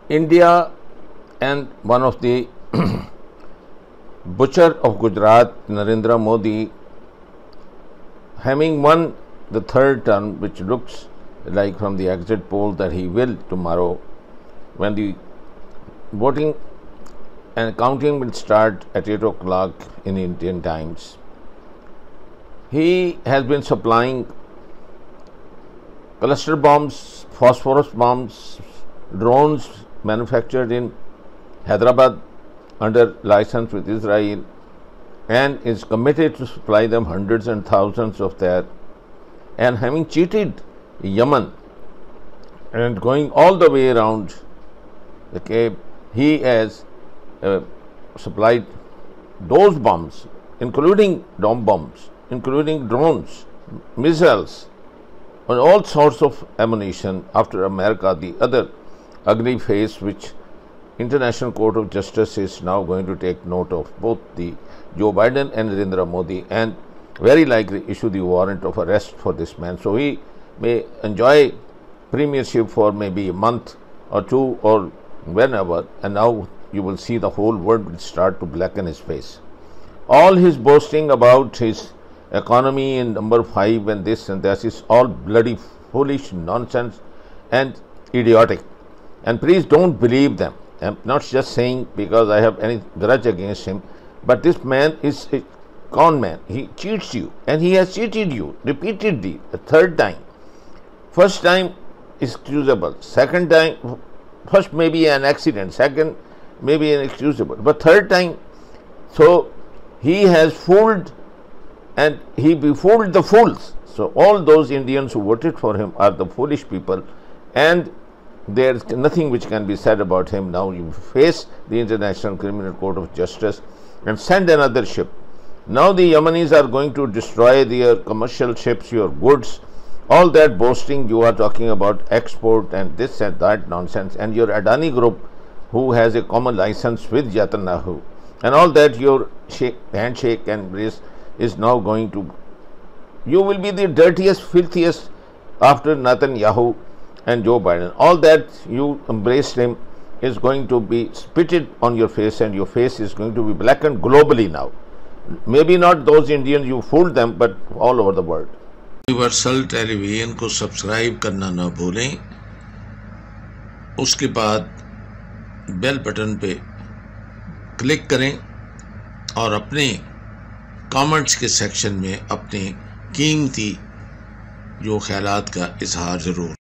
India and one of the butcher of Gujarat, Narendra Modi, having won the third term, which looks like from the exit poll that he will tomorrow, when the voting and counting will start at 8 o'clock in Indian times. He has been supplying cluster bombs, phosphorus bombs, drones manufactured in Hyderabad under license with Israel, and is committed to supply them hundreds and thousands of that, and having cheated Yemen and going all the way around the Cape, he has supplied those bombs, including dome bombs, including drones, missiles, and all sorts of ammunition after America, the other ugly face which International Court of Justice is now going to take note of, both the Joe Biden and Narendra Modi, and very likely issue the warrant of arrest for this man. So he may enjoy premiership for maybe a month or two or whenever, and now you will see the whole world will start to blacken his face. All his boasting about his economy in number 5 and this and that is all bloody foolish nonsense and idiotic. And please don't believe them. I'm not just saying because I have any grudge against him, but this man is a con man. He cheats you, and he has cheated you repeatedly. The third time. First time is excusable. Second time, first maybe an accident. Second, maybe inexcusable. But third time, so he has fooled, and he befooled the fools. So all those Indians who voted for him are the foolish people, and there is nothing which can be said about him. Now you face the International Criminal Court of Justice and send another ship. Now the Yemenis are going to destroy their commercial ships, your goods, all that boasting you are talking about export and this and that nonsense, and your Adani group who has a common license with Netanyahu, and all that your handshake and brace is now going to, you will be the dirtiest, filthiest after Netanyahu and Joe Biden. All that you embraced him is going to be spitted on your face, and your face is going to be blackened globally now. Maybe not those Indians, you fooled them, but all over the world. Universal television को subscribe करना ना भूलें, उसके बाद bell button पे click करें और अपने कमेंट्स के सेक्शन में अपने कीमती जो ख्यालात का इजहार ज़रूर